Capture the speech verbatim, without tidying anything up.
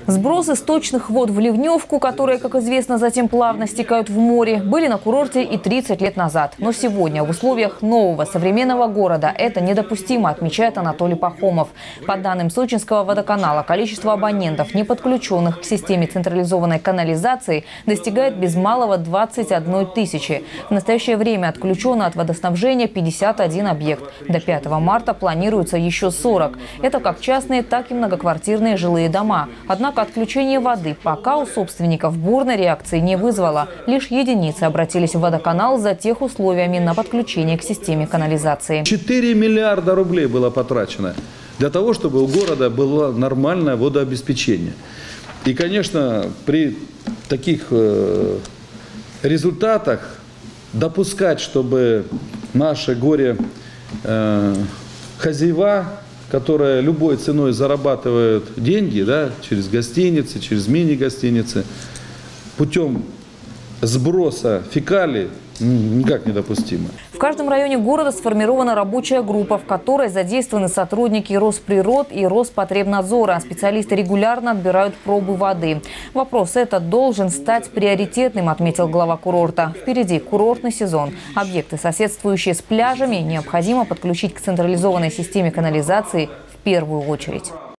Сбросы сточных вод в ливневку, которые, как известно, затем плавно стекают в море, были на курорте и тридцать лет назад. Но сегодня в условиях нового современного города это недопустимо, отмечает Анатолий Пахомов. По данным Сочинского водоканала, количество абонентов, не подключенных к системе централизованной канализации, достигает без малого двадцати одной тысячи. В настоящее время отключено от водоснабжения пятьдесят один объект. До пятого марта планируется еще сорок. Это как частные, так и многоквартирные жилые дома. Однако отключение воды пока у собственников бурной реакции не вызвало. Лишь единицы обратились в водоканал за тех условиями на подключение к системе канализации. четыре миллиарда рублей было потрачено для того, чтобы у города было нормальное водообеспечение. И, конечно, при таких э, результатах допускать, чтобы наши горе э, хозяева, которые любой ценой зарабатывают деньги, да, через гостиницы, через мини-гостиницы, путем сброса фекалий, никак недопустимо. В каждом районе города сформирована рабочая группа, в которой задействованы сотрудники Росприрод и Роспотребнадзора. Специалисты регулярно отбирают пробы воды. Вопрос этот должен стать приоритетным, отметил глава курорта. Впереди курортный сезон. Объекты, соседствующие с пляжами, необходимо подключить к централизованной системе канализации в первую очередь.